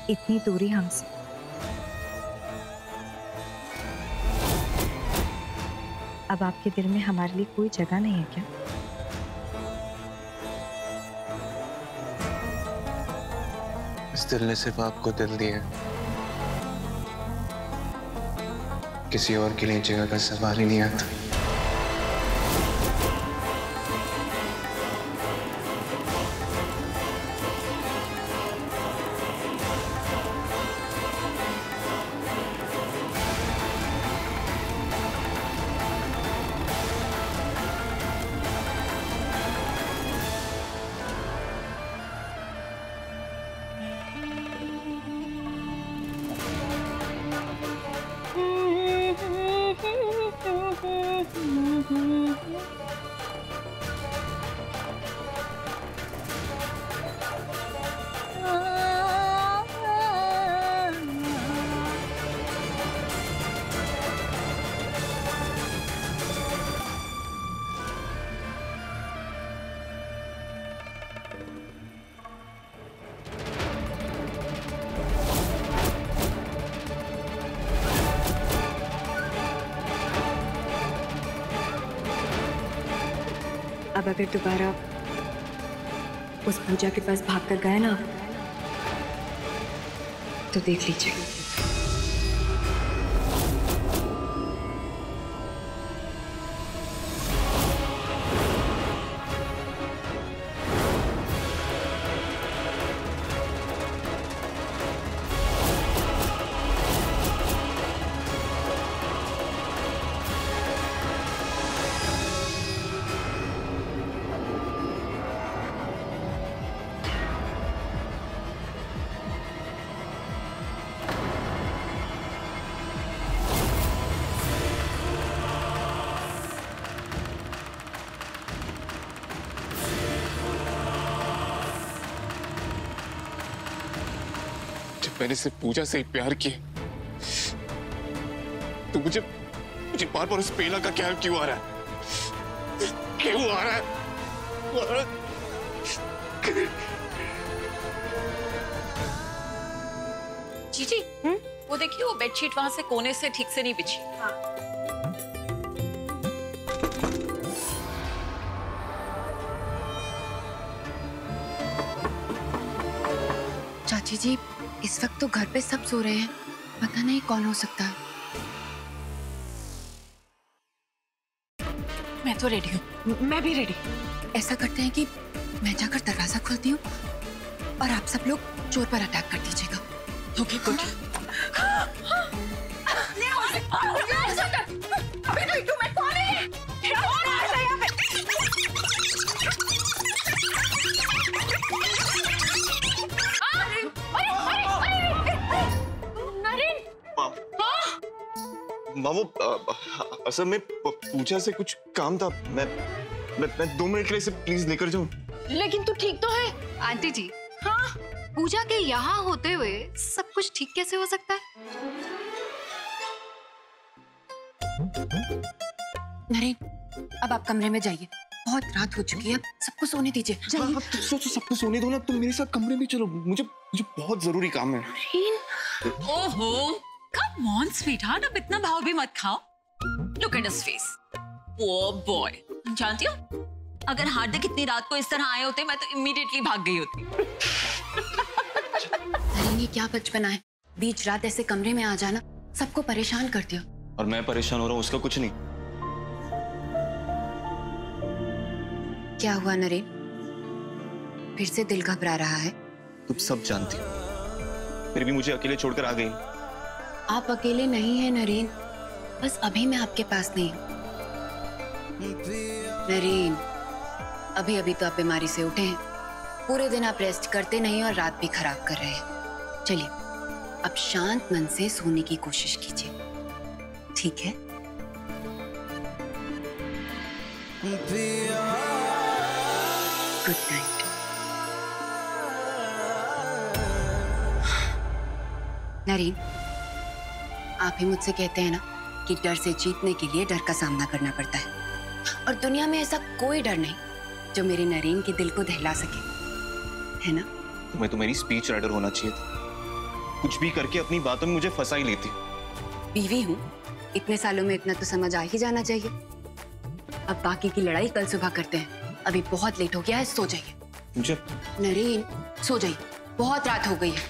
इतनी दूरी हमसे। अब आपके दिल में हमारे लिए कोई जगह नहीं है क्या? इस दिल ने सिर्फ आपको दिल दिया, किसी और के लिए जगह का सवाल ही नहीं आता। अब अगर दोबारा उस पूजा के पास भाग कर गए ना तो देख लीजिए। मैंने सिर्फ पूजा से ही प्यार किया, तो मुझे बार बार उस पेला का ख्याल क्यों आ रहा है? क्यों आ रहा है? जीजी, वो देखिए वो बेडशीट वहां से कोने से ठीक से नहीं बिछी। चाची जी, इस वक्त तो घर पे सब सो रहे हैं, पता नहीं कौन हो सकता है। मैं तो रेडी हूँ। मैं भी रेडी। ऐसा करते हैं कि मैं जाकर दरवाजा खोलती हूँ और आप सब लोग चोर पर अटैक कर दीजिएगा। Okay, good. मामू, असल में पूजा से कुछ काम था। मैं 2 मिनट के लिए इसे प्लीज लेकर जाऊं। लेकिन तू ठीक तो है? आंटी जी, हाँ, पूजा के यहाँ होते हुए सब कुछ ठीक कैसे हो सकता है? नरेन, अब आप कमरे में जाइए, बहुत रात हो चुकी है, सबको सोने दीजिए। हाँ, सबको सोने दो ना, तुम मेरे साथ कमरे में चलो, मुझे बहुत जरूरी काम है। ओहो, कम ऑन स्वीटहार्ट, अब इतना भाव भी मत खाओ। Look at his face, poor boy. जानती हो, अगर हार्दिक इतनी रात को इस तरह आए होते मैं तो इमीडिएटली भाग गई होती। नरेन, ये क्या बचपना है, बीच रात ऐसे कमरे में आ जाना, सबको परेशान कर दिया। और मैं परेशान हो रहा हूँ, उसका कुछ नहीं। क्या हुआ नरेन, फिर से दिल घबरा रहा है? तुम सब जानती हो, फिर भी मुझे अकेले छोड़कर आ गई। आप अकेले नहीं हैं नरेन, बस अभी मैं आपके पास नहीं हूं। नरेन, अभी अभी तो आप बीमारी से उठे हैं, पूरे दिन आप रेस्ट करते नहीं और रात भी खराब कर रहे हैं। चलिए, अब शांत मन से सोने की कोशिश कीजिए, ठीक है? Good night. नरेन, आप ही मुझसे कहते हैं ना कि डर से जीतने के लिए डर का सामना करना पड़ता है, और दुनिया में ऐसा कोई डर नहीं जो मेरे नरेन के दिल को दहला सके, है ना? तुम्हें तो मेरी स्पीच राइटर होना चाहिए था। कुछ भी करके अपनी बातों में मुझे फंसा ही लेती। बीवी हूँ, इतने सालों में इतना तो समझ आ ही जाना चाहिए। अब बाकी की लड़ाई कल सुबह करते हैं, अभी बहुत लेट हो गया है, सो जाइए। मुझे नरेन सो जाइए, बहुत रात हो गई है।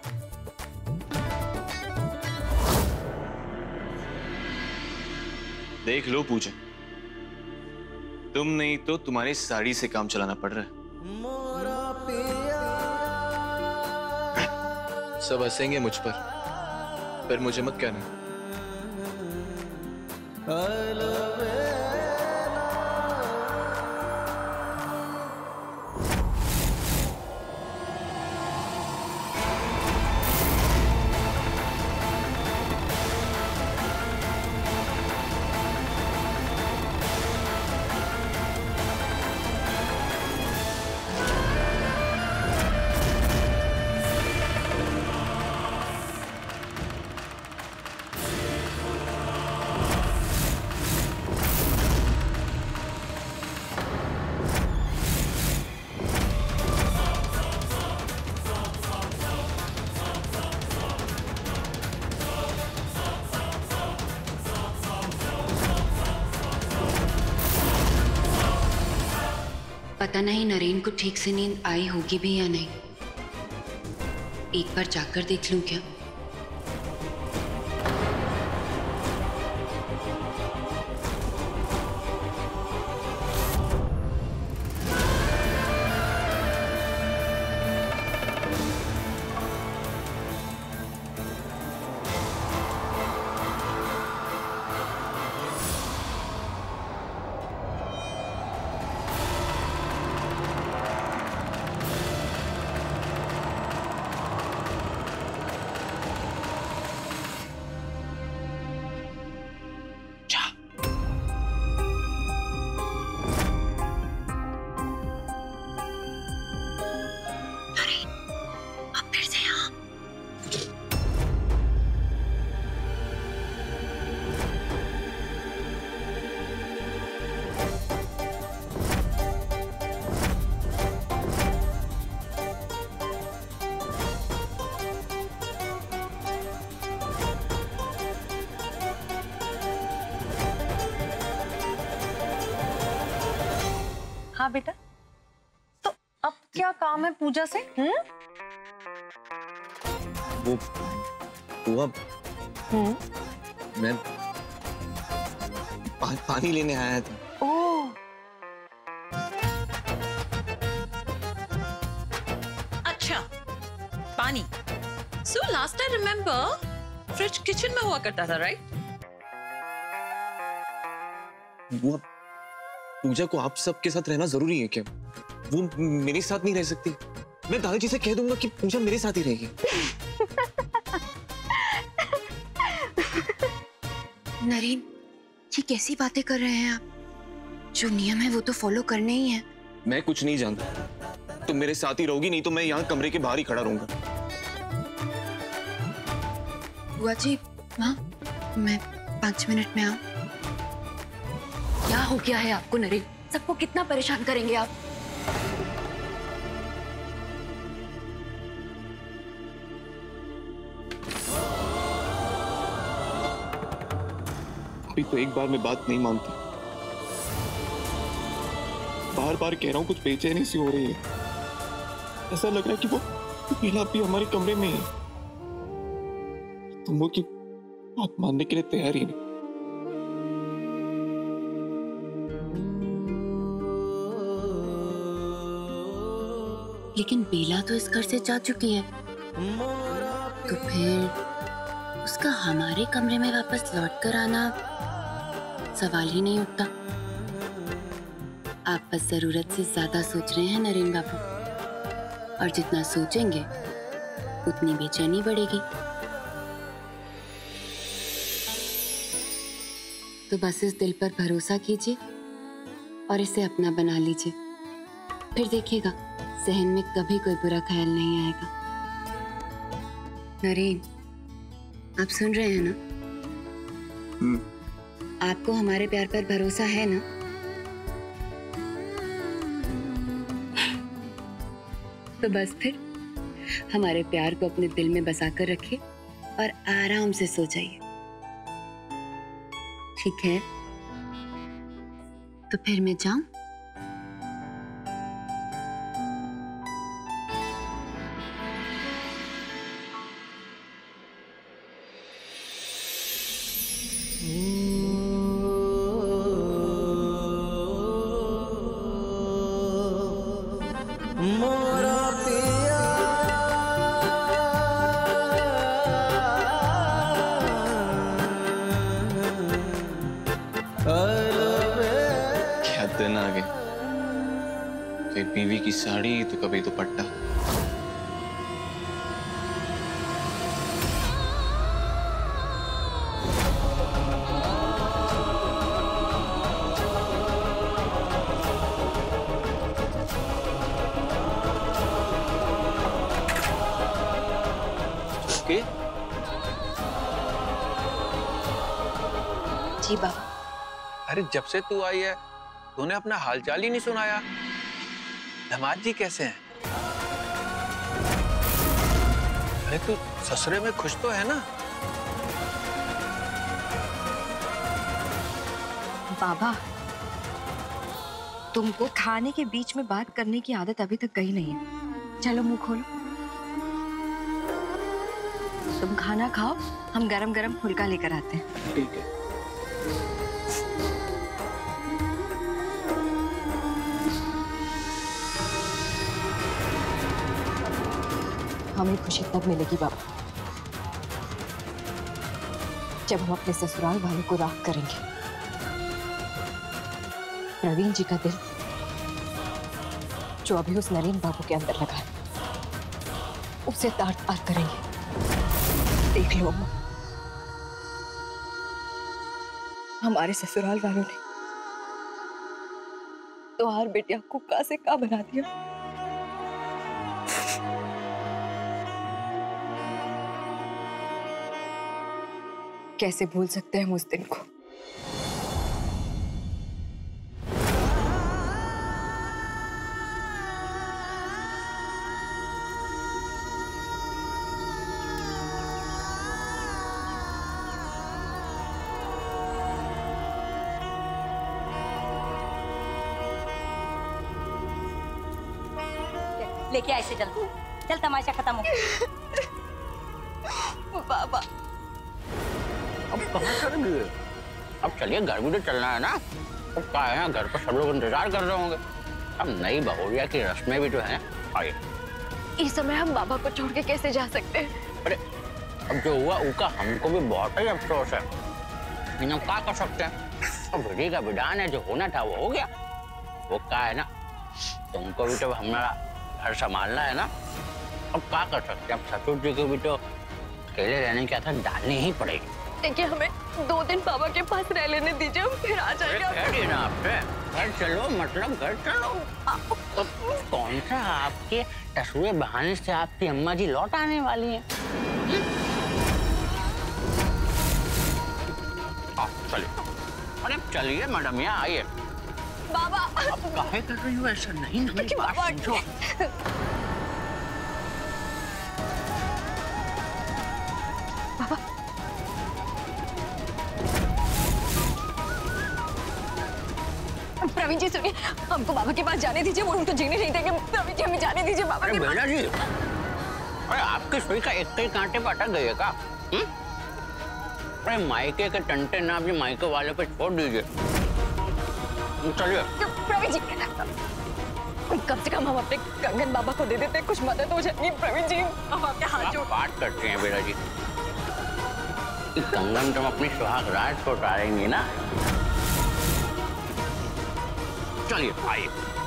देख लो पूजा, तुम नहीं तो तुम्हारी साड़ी से काम चलाना पड़ रहा है। सब हंसेंगे मुझ पर, फिर मुझे मत कहना। पता नहीं नरेन को ठीक से नींद आई होगी भी या नहीं। एक बार जाकर देख लूं क्या? हाँ बेटा, तो अब क्या काम है पूजा से? वो हुआ मैं पानी लेने आया था। ओह, अच्छा, पानी। So last I remember fridge kitchen में हुआ करता था, राइट? वो पूजा को आप सबके साथ रहना जरूरी है क्या? वो मेरे साथ नहीं रह सकती? मैं दादाजी से कह दूंगा कि पूजा मेरे साथ ही रहेगी। नरेन, ये कैसी बातें कर रहे हैं आप? जो नियम है वो तो फॉलो करने ही है। मैं कुछ नहीं जानता, तुम मेरे साथ ही रहोगी, नहीं तो मैं यहाँ कमरे के बाहर ही खड़ा रहूंगा। बुआ जी, माँ, मैं 5 मिनट में आऊं? क्या हो गया है आपको नरेन? सबको कितना परेशान करेंगे आप? अभी तो एक बार में बात नहीं मानती, बार बार कह रहा हूँ, कुछ बेचैनी सी हो रही है। ऐसा लग रहा है कि वो पीला भी हमारे कमरे में है। तुम वो की बात मानने के लिए तैयार ही नहीं। लेकिन बेला तो इस घर से जा चुकी है, तो फिर उसका हमारे कमरे में वापस लौट कर आना सवाल ही नहीं उठता। आप बस जरूरत से ज्यादा सोच रहे हैं नरेन बाबू, और जितना सोचेंगे उतनी बेचैनी बढ़ेगी। तो बस इस दिल पर भरोसा कीजिए और इसे अपना बना लीजिए, फिर देखिएगा जहन में कभी कोई बुरा ख्याल नहीं आएगा। नरेन, आप सुन रहे हैं ना? आपको हमारे प्यार पर भरोसा है ना? तो बस फिर हमारे प्यार को अपने दिल में बसा कर रखिए और आराम से सो जाइए, ठीक है? तो फिर मैं जाऊं? क्या दिन आ गए, कभी बीवी की साड़ी तो कभी दुपट्टा। जी बाबा। अरे जब से तू आई है तूने अपना हालचाल ही नहीं सुनाया। दामाद जी कैसे हैं? अरे तू ससुरे में खुश तो है ना? बाबा, तुमको खाने के बीच में बात करने की आदत अभी तक गई नहीं है। चलो मुंह खोलो। तुम खाना खाओ, हम गरम गरम फुल्का लेकर आते हैं। ठीक है। हमें खुशी तब मिलेगी बाबा जब हम अपने ससुराल वालों को राख करेंगे। प्रवीण जी का दिल जो अभी उस नरेन बाबू के अंदर लगा है, उसे तार तार करेंगे। देख लो अम्मा, हमारे ससुराल वालों ने तो हर बेटिया को का से का बना दिया। कैसे भूल सकते हैं हम उस दिन को। लेके ऐसे चल, चल तमाशा खत्म हो। बाबा अब कहाँ करेंगे? अब चलिए, घर भी तो चलना है ना। अब क्या है, घर पर सब लोग इंतजार कर रहे होंगे। अब नई बहुरिया की रस्में भी तो हैं। आइए। इस समय हम बाबा को छोड़ के कैसे जा सकते हैं? अरे अब जो हुआ उसका हमको भी बहुत ही अफसोस है, लेकिन हम क्या कर सकते हैं। अब विधि का विधान है, जो होना था वो हो गया। वो क्या है ना, तुमको भी तो हमारा घर संभालना है ना। अब क्या कर सकते हैं, अब ससुर जी को भी तो अकेले रहने की आदत डालनी ही पड़ेगी। देखिए, हमें 2 दिन बाबा के पास रह लेने दीजिए, हम फिर आ जाएंगे। कह दिया ना आपसे, घर चलो मतलब घर चलो। तो कौन सा आपके टसुए बहाने से आपकी अम्मा जी लौट आने वाली हैं? चलिए, अरे चलिए मैडम, यहाँ आइए। बाबा अब काहे कर रही हो ऐसा? नहीं ना, मेरी बात समझो। बाबा प्रवीण जी सुनिए, हमको बाबा के पास जाने दीजिए, वो उनको जीने नहीं देंगे। प्रवीण जी हमें जाने दीजिए बाबा के पास। बेटा जी, अरे आपकी सुई का एक कई कांटे पर अटक गई है क्या? अरे मायके के टंटे ना अपने मायके वाले पे छोड़ दीजिए। चलिए। प्रवीण जी, कम से कम हम अपने कंगन बाबा को दे देते, कुछ मदद हो जाएगी। प्रवीण जी, हम आपके हाथ जोड़। बात करते हैं बेटा जी, कंगन तुम अपनी सुहाग रात को उतारेंगी ना। चलिए आइए।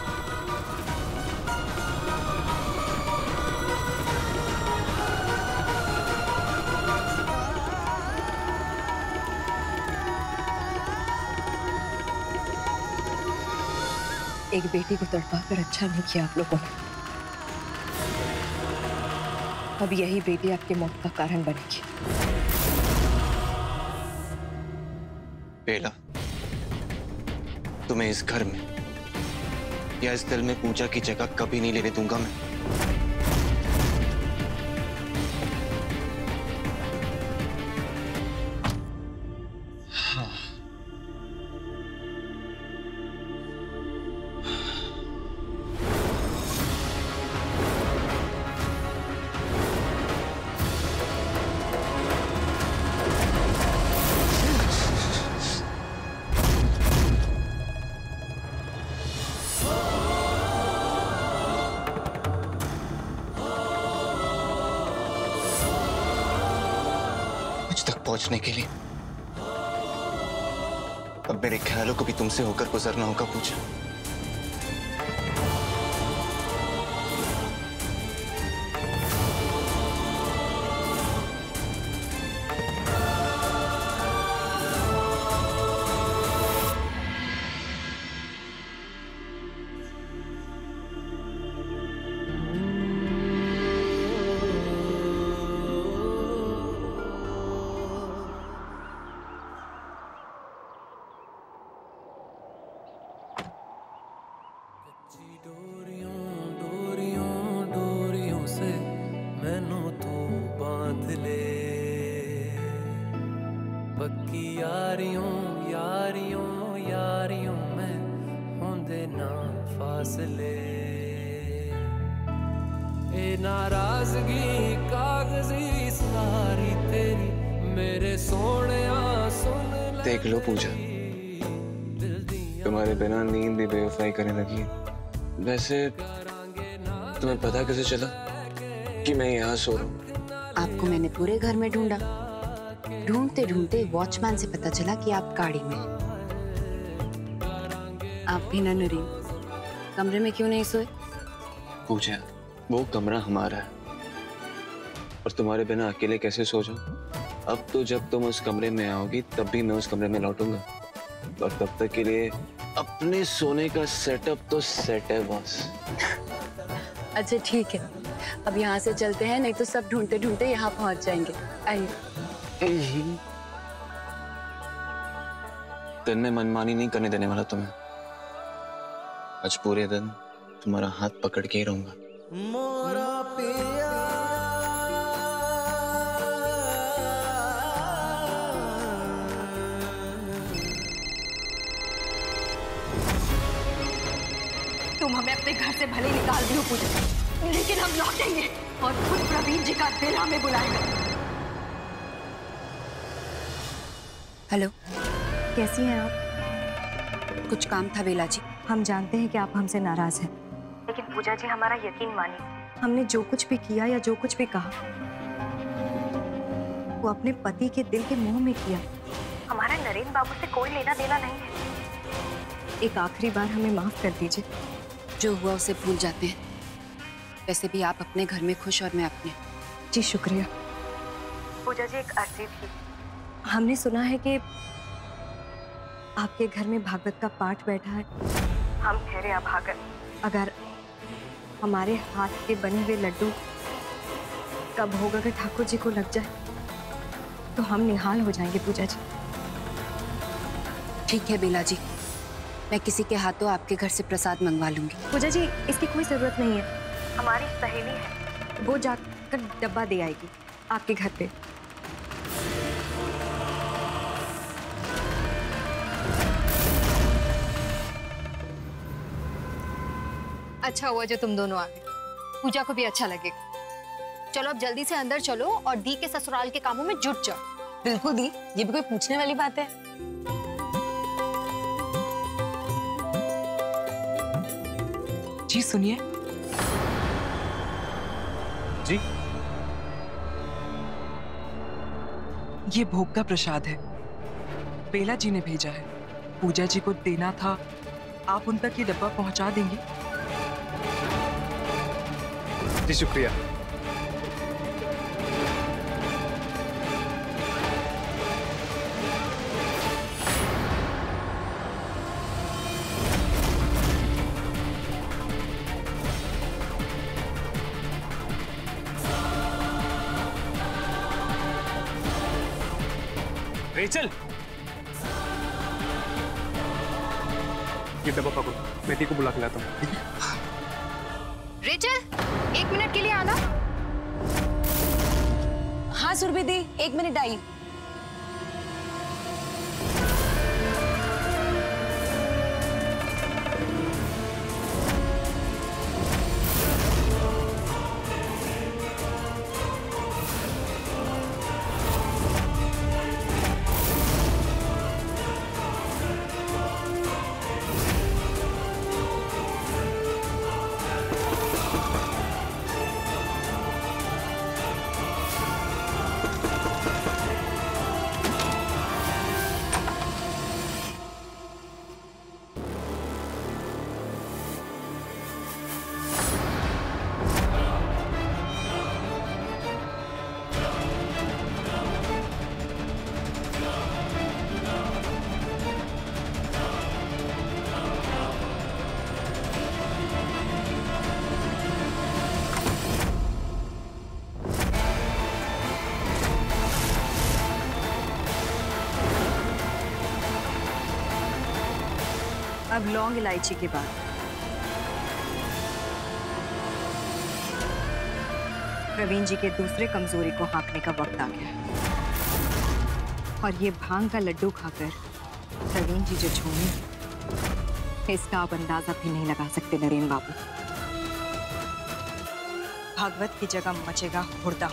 एक बेटी को तड़पा कर अच्छा नहीं किया आप लोगों ने। अब यही बेटी आपकी मौत का कारण बनेगी। बेला, तुम्हें इस घर में या इस दिल में पूजा की जगह कभी नहीं लेने दूंगा मैं। पहुंचने के लिए। अब मेरे ख्यालों को भी तुमसे होकर गुजरना होगा पूजा। पक्की यारियों यारियों यारियों में होंदे ना फासले, ए नाराजगी कागजी सारी तेरी मेरे सोनिया सुन ले। देख लो पूजा, तुम्हारे बिना नींद भी बेवफाई करने लगी है। वैसे तुम्हें पता कैसे चला कि मैं यहाँ सो रहा हूँ? आपको मैंने पूरे घर में ढूंढा। ढूंढते ढूंढते वॉचमैन से पता चला कि आप गाड़ी में हैं। आप भी ना नरीन, कमरे में क्यों नहीं सोए? पूजा, वो कमरा हमारा है और तुम्हारे बिना अकेले कैसे सो जाऊं? अब तो जब तुम उस कमरे में आओगी तब भी मैं उस कमरे में लौटूंगा और तब तक के लिए अपने सोने का सेटअप तो सेट है बॉस। अच्छा ठीक है, अब यहाँ से चलते हैं, नहीं तो सब ढूंढते ढूंढते यहाँ पहुँच जाएंगे। आइए। दिन में मनमानी नहीं करने देने वाला तुम्हें। आज पूरे दिन तुम्हारा हाथ पकड़ के ही रहूंगा। मोरा पिया तुम हमें अपने घर से भले निकाल दी हो पूजा, लेकिन हम लौटेंगे और खुद प्रवीण जी का दिल हमें बुलाएगा। हेलो, कैसी हैं आप? कुछ काम था बेला जी। हम जानते हैं कि आप हमसे नाराज हैं, लेकिन पूजा जी हमारा यकीन मानिए, हमने जो कुछ भी किया या जो कुछ भी कहा वो अपने पति के दिल के मुंह में किया। हमारा नरेन बाबू से कोई लेना देना नहीं है। एक आखिरी बार हमें माफ कर दीजिए। जो हुआ उसे भूल जाते हैं। वैसे भी आप अपने घर में खुश और मैं अपने। जी शुक्रिया। पूजा जी, एक अर्जी थी। हमने सुना है कि आपके घर में भागवत का पाठ बैठा है। हम ठहरे अभागन, अगर हमारे हाथ के बने हुए लड्डू का भोग अगर ठाकुर जी को लग जाए तो हम निहाल हो जाएंगे पूजा जी। ठीक है बेला जी, मैं किसी के हाथों आपके घर से प्रसाद मंगवा लूंगी। पूजा जी, इसकी कोई जरूरत नहीं है। हमारी सहेली है, वो जाकर डब्बा दे आएगी आपके घर पे। अच्छा हुआ जो तुम दोनों आ गए, पूजा को भी अच्छा लगेगा। चलो अब जल्दी से अंदर चलो और दी के ससुराल के कामों में जुट जाओ। बिल्कुल दी, ये भी कोई पूछने वाली बात है? जी सुनिए। जी, ये भोग का प्रसाद है, बेला जी ने भेजा है। पूजा जी को देना था, आप उन तक ये डब्बा पहुंचा देंगी? जी शुक्रिया। रेचल, ये डब्बा पकड़ो, मैं दी को बुला के लाता हूँ, ठीक है? रेचल, 1 मिनट के लिए आना। हाँ सुरभि दी, 1 मिनट आई। अब लौंग इलायची के बाद प्रवीण जी के दूसरे कमजोरी को हाँकने का वक्त आ गया है। और ये भांग का लड्डू खाकर प्रवीण जी जो झूमेंगे, इसका आप अंदाजा भी नहीं लगा सकते नरेन बाबू। भागवत की जगह मचेगा हुड़दंग।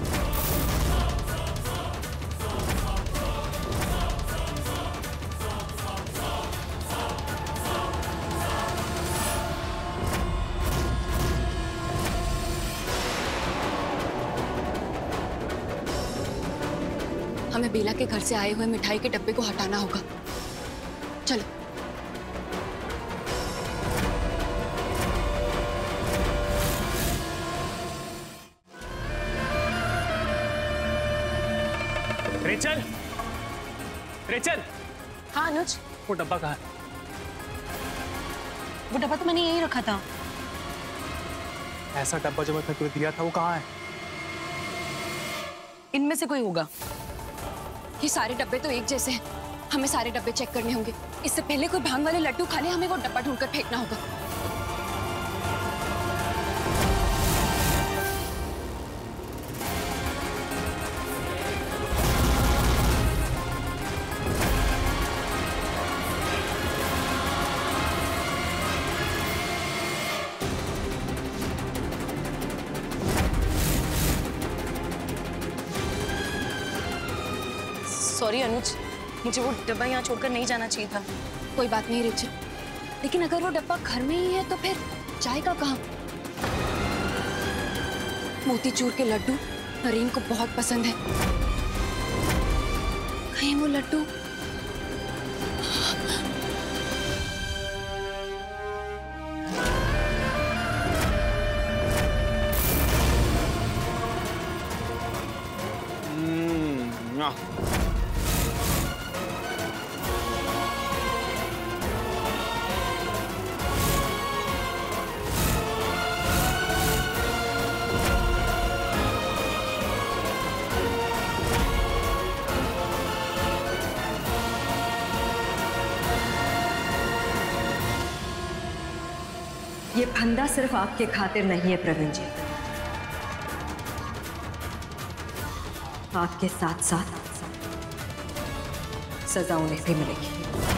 हमें बेला के घर से आए हुए मिठाई के डब्बे को हटाना होगा। चलो। Rachel, Rachel. हाँ अनुज, वो डब्बा कहाँ है? वो डब्बा तो मैंने यहीं रखा था। ऐसा डब्बा जो मैं तुम्हें दिया था वो कहाँ है? इनमें से कोई होगा। ये सारे डब्बे तो एक जैसे हैं। हमें सारे डब्बे चेक करने होंगे। इससे पहले कोई भांग वाले लड्डू खा ले, हमें वो डब्बा ढूंढकर फेंकना होगा। सॉरी अनुज, मुझे वो डब्बा यहाँ छोड़कर नहीं जाना चाहिए था। कोई बात नहीं रेचल, लेकिन अगर वो डब्बा घर में ही है तो फिर जाएगा कहाँ? मोतीचूर के लड्डू नरेन को बहुत पसंद है। कहीं वो लड्डू ये फंदा सिर्फ आपके खातिर नहीं है प्रवीण जी, आपके साथ साथ सजा उन्हें भी मिलेगी।